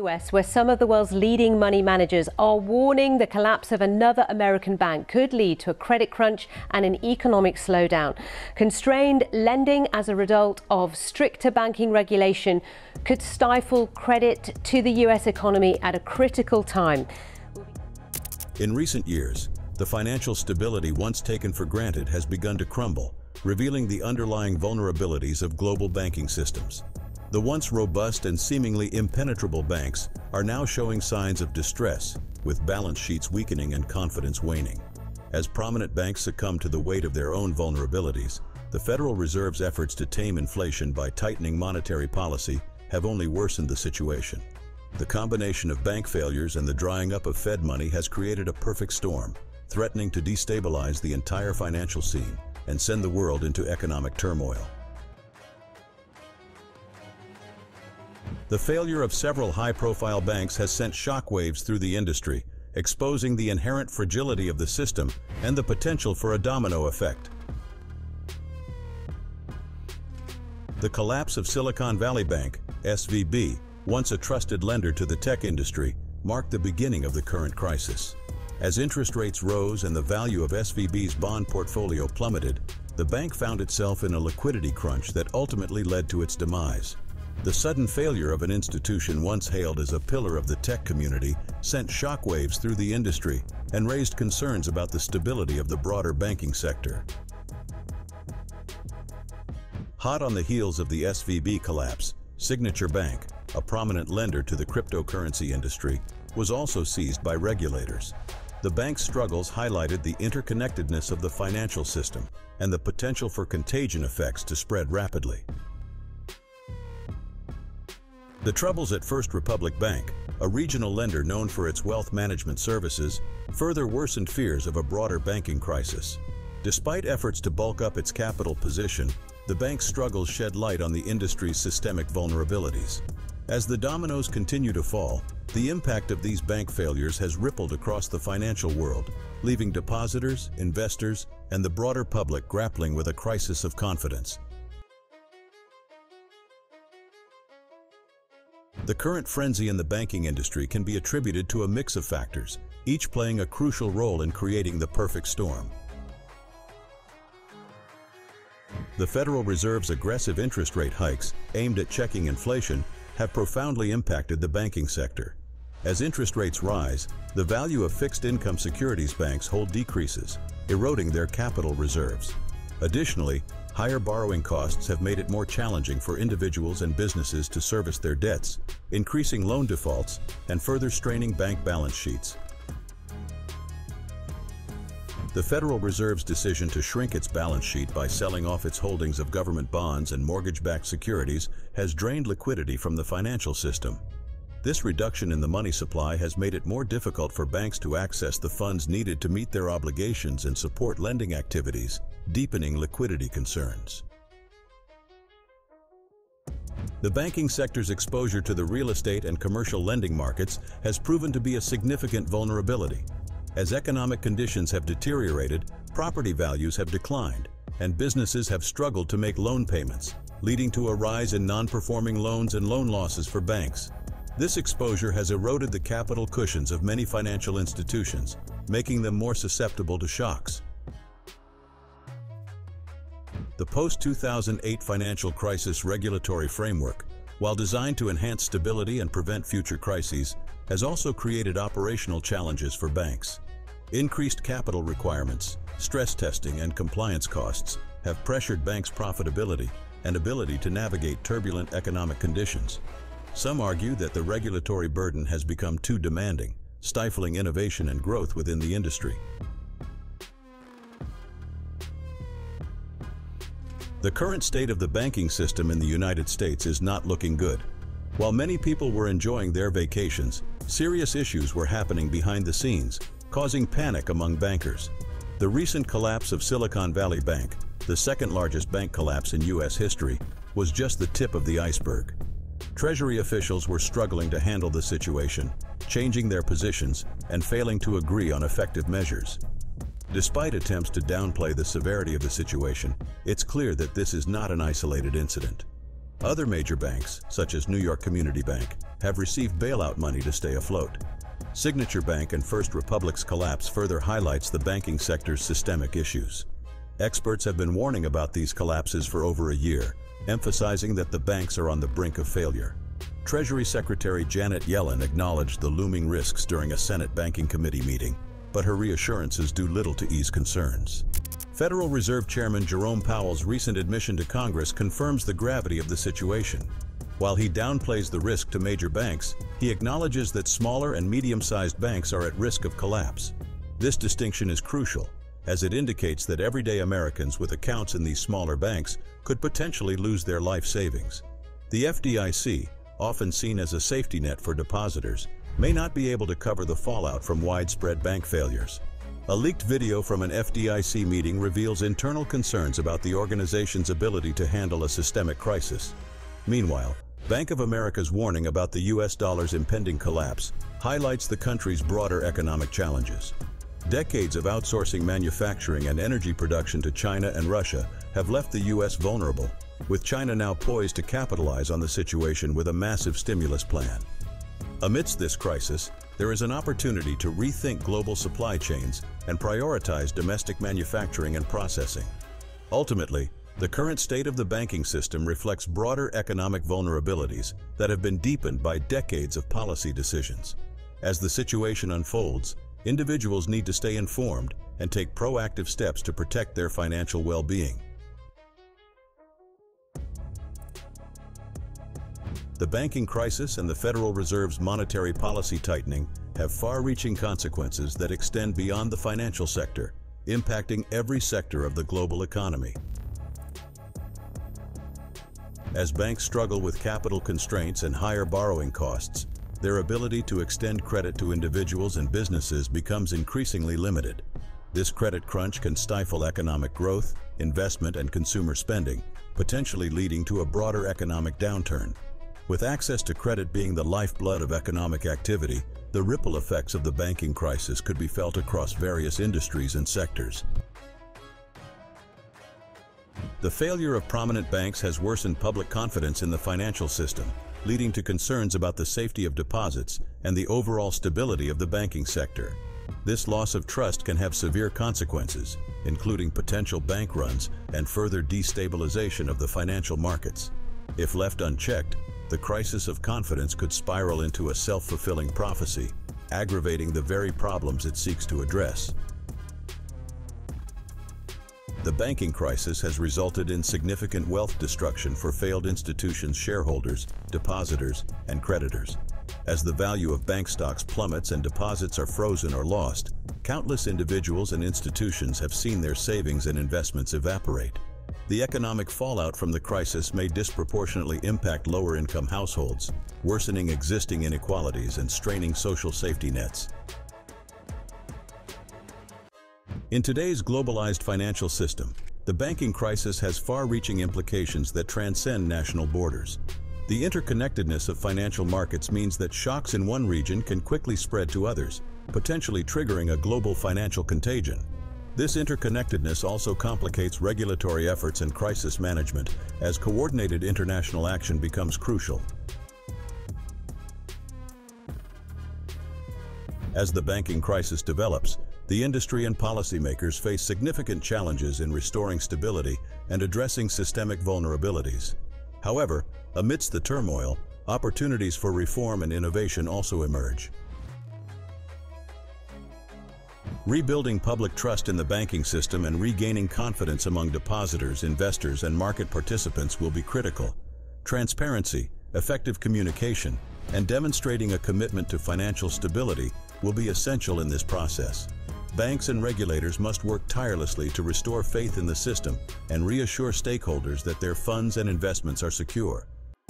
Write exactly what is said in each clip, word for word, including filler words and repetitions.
U S, where some of the world's leading money managers are warning the collapse of another American bank could lead to a credit crunch and an economic slowdown. Constrained lending as a result of stricter banking regulation could stifle credit to the U S economy at a critical time. In recent years, the financial stability once taken for granted has begun to crumble, revealing the underlying vulnerabilities of global banking systems. The once robust and seemingly impenetrable banks are now showing signs of distress, with balance sheets weakening and confidence waning. As prominent banks succumb to the weight of their own vulnerabilities, the Federal Reserve's efforts to tame inflation by tightening monetary policy have only worsened the situation. The combination of bank failures and the drying up of Fed money has created a perfect storm, threatening to destabilize the entire financial scene and send the world into economic turmoil. The failure of several high-profile banks has sent shockwaves through the industry, exposing the inherent fragility of the system and the potential for a domino effect. The collapse of Silicon Valley Bank, S V B, once a trusted lender to the tech industry, marked the beginning of the current crisis. As interest rates rose and the value of S V B's bond portfolio plummeted, the bank found itself in a liquidity crunch that ultimately led to its demise. The sudden failure of an institution once hailed as a pillar of the tech community sent shockwaves through the industry and raised concerns about the stability of the broader banking sector. Hot on the heels of the S V B collapse, Signature Bank, a prominent lender to the cryptocurrency industry, was also seized by regulators. The bank's struggles highlighted the interconnectedness of the financial system and the potential for contagion effects to spread rapidly. The troubles at First Republic Bank, a regional lender known for its wealth management services, further worsened fears of a broader banking crisis. Despite efforts to bulk up its capital position, the bank's struggles shed light on the industry's systemic vulnerabilities. As the dominoes continue to fall, the impact of these bank failures has rippled across the financial world, leaving depositors, investors, and the broader public grappling with a crisis of confidence. The current frenzy in the banking industry can be attributed to a mix of factors, each playing a crucial role in creating the perfect storm. The Federal Reserve's aggressive interest rate hikes, aimed at checking inflation, have profoundly impacted the banking sector. As interest rates rise, the value of fixed-income securities banks hold decreases, eroding their capital reserves. Additionally, higher borrowing costs have made it more challenging for individuals and businesses to service their debts, increasing loan defaults and further straining bank balance sheets. The Federal Reserve's decision to shrink its balance sheet by selling off its holdings of government bonds and mortgage-backed securities has drained liquidity from the financial system. This reduction in the money supply has made it more difficult for banks to access the funds needed to meet their obligations and support lending activities, deepening liquidity concerns. The banking sector's exposure to the real estate and commercial lending markets has proven to be a significant vulnerability. As economic conditions have deteriorated, property values have declined, and businesses have struggled to make loan payments, leading to a rise in non-performing loans and loan losses for banks. This exposure has eroded the capital cushions of many financial institutions, making them more susceptible to shocks. The post two thousand eight financial crisis regulatory framework, while designed to enhance stability and prevent future crises, has also created operational challenges for banks. Increased capital requirements, stress testing, and compliance costs have pressured banks' profitability and ability to navigate turbulent economic conditions. Some argue that the regulatory burden has become too demanding, stifling innovation and growth within the industry. The current state of the banking system in the United States is not looking good. While many people were enjoying their vacations, serious issues were happening behind the scenes, causing panic among bankers. The recent collapse of Silicon Valley Bank, the second largest bank collapse in U S history, was just the tip of the iceberg. Treasury officials were struggling to handle the situation, changing their positions and failing to agree on effective measures. Despite attempts to downplay the severity of the situation, it's clear that this is not an isolated incident. Other major banks, such as New York Community Bank, have received bailout money to stay afloat. Signature Bank and First Republic's collapse further highlights the banking sector's systemic issues. Experts have been warning about these collapses for over a year, emphasizing that the banks are on the brink of failure. Treasury Secretary Janet Yellen acknowledged the looming risks during a Senate Banking Committee meeting, but her reassurances do little to ease concerns. Federal Reserve Chairman Jerome Powell's recent admission to Congress confirms the gravity of the situation. While he downplays the risk to major banks, he acknowledges that smaller and medium-sized banks are at risk of collapse. This distinction is crucial, as it indicates that everyday Americans with accounts in these smaller banks could potentially lose their life savings. The F D I C, often seen as a safety net for depositors, may not be able to cover the fallout from widespread bank failures. A leaked video from an F D I C meeting reveals internal concerns about the organization's ability to handle a systemic crisis. Meanwhile, Bank of America's warning about the U S dollar's impending collapse highlights the country's broader economic challenges. Decades of outsourcing manufacturing and energy production to China and Russia have left the U S vulnerable, with China now poised to capitalize on the situation with a massive stimulus plan. Amidst this crisis, there is an opportunity to rethink global supply chains and prioritize domestic manufacturing and processing. Ultimately, the current state of the banking system reflects broader economic vulnerabilities that have been deepened by decades of policy decisions. As the situation unfolds, individuals need to stay informed and take proactive steps to protect their financial well-being. The banking crisis and the Federal Reserve's monetary policy tightening have far-reaching consequences that extend beyond the financial sector, impacting every sector of the global economy. As banks struggle with capital constraints and higher borrowing costs, their ability to extend credit to individuals and businesses becomes increasingly limited. This credit crunch can stifle economic growth, investment, and consumer spending, potentially leading to a broader economic downturn. With access to credit being the lifeblood of economic activity, the ripple effects of the banking crisis could be felt across various industries and sectors. The failure of prominent banks has worsened public confidence in the financial system, leading to concerns about the safety of deposits and the overall stability of the banking sector. This loss of trust can have severe consequences, including potential bank runs and further destabilization of the financial markets. If left unchecked, the crisis of confidence could spiral into a self-fulfilling prophecy, aggravating the very problems it seeks to address. The banking crisis has resulted in significant wealth destruction for failed institutions' shareholders, depositors, and creditors. As the value of bank stocks plummets and deposits are frozen or lost, countless individuals and institutions have seen their savings and investments evaporate. The economic fallout from the crisis may disproportionately impact lower-income households, worsening existing inequalities and straining social safety nets. In today's globalized financial system, the banking crisis has far-reaching implications that transcend national borders. The interconnectedness of financial markets means that shocks in one region can quickly spread to others, potentially triggering a global financial contagion. This interconnectedness also complicates regulatory efforts and crisis management, as coordinated international action becomes crucial. As the banking crisis develops, the industry and policymakers face significant challenges in restoring stability and addressing systemic vulnerabilities. However, amidst the turmoil, opportunities for reform and innovation also emerge. Rebuilding public trust in the banking system and regaining confidence among depositors, investors, and market participants will be critical. Transparency, effective communication, and demonstrating a commitment to financial stability will be essential in this process. Banks and regulators must work tirelessly to restore faith in the system and reassure stakeholders that their funds and investments are secure.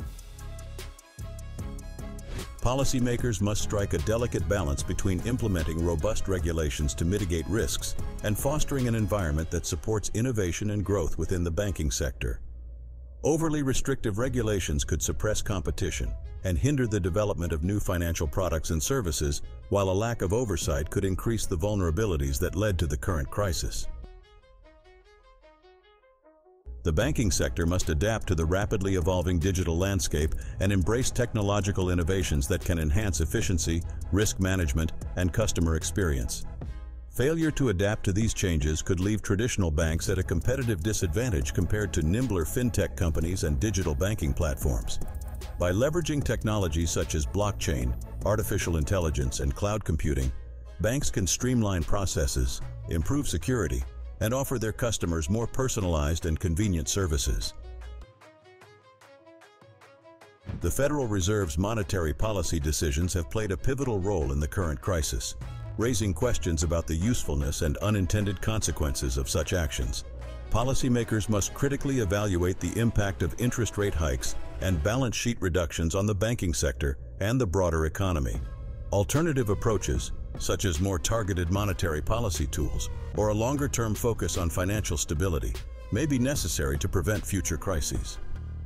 Policymakers must strike a delicate balance between implementing robust regulations to mitigate risks and fostering an environment that supports innovation and growth within the banking sector. Overly restrictive regulations could suppress competition and hinder the development of new financial products and services, while a lack of oversight could increase the vulnerabilities that led to the current crisis. The banking sector must adapt to the rapidly evolving digital landscape and embrace technological innovations that can enhance efficiency, risk management, and customer experience. Failure to adapt to these changes could leave traditional banks at a competitive disadvantage compared to nimbler fintech companies and digital banking platforms. By leveraging technologies such as blockchain, artificial intelligence, and cloud computing, banks can streamline processes, improve security, and offer their customers more personalized and convenient services. The Federal Reserve's monetary policy decisions have played a pivotal role in the current crisis, raising questions about the usefulness and unintended consequences of such actions. Policymakers must critically evaluate the impact of interest rate hikes and balance sheet reductions on the banking sector and the broader economy. Alternative approaches, such as more targeted monetary policy tools or a longer-term focus on financial stability, may be necessary to prevent future crises.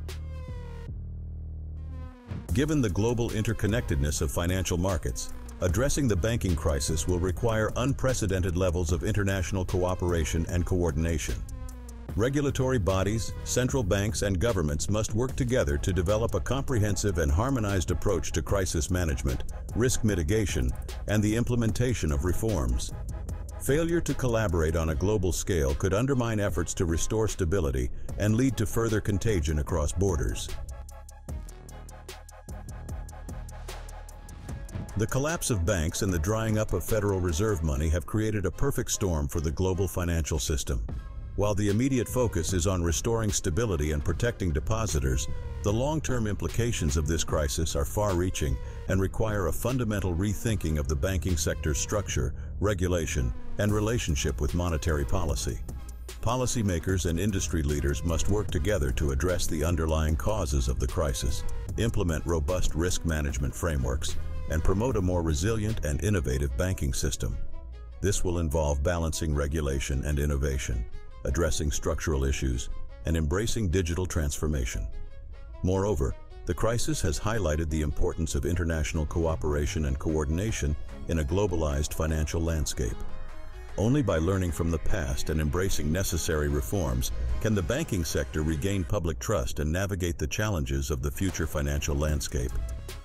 Given the global interconnectedness of financial markets, addressing the banking crisis will require unprecedented levels of international cooperation and coordination. Regulatory bodies, central banks, and governments must work together to develop a comprehensive and harmonized approach to crisis management, risk mitigation, and the implementation of reforms. Failure to collaborate on a global scale could undermine efforts to restore stability and lead to further contagion across borders. The collapse of banks and the drying up of Federal Reserve money have created a perfect storm for the global financial system. While the immediate focus is on restoring stability and protecting depositors, the long-term implications of this crisis are far-reaching and require a fundamental rethinking of the banking sector's structure, regulation, and relationship with monetary policy. Policymakers and industry leaders must work together to address the underlying causes of the crisis, implement robust risk management frameworks, and promote a more resilient and innovative banking system. This will involve balancing regulation and innovation, addressing structural issues, and embracing digital transformation. Moreover, the crisis has highlighted the importance of international cooperation and coordination in a globalized financial landscape. Only by learning from the past and embracing necessary reforms can the banking sector regain public trust and navigate the challenges of the future financial landscape.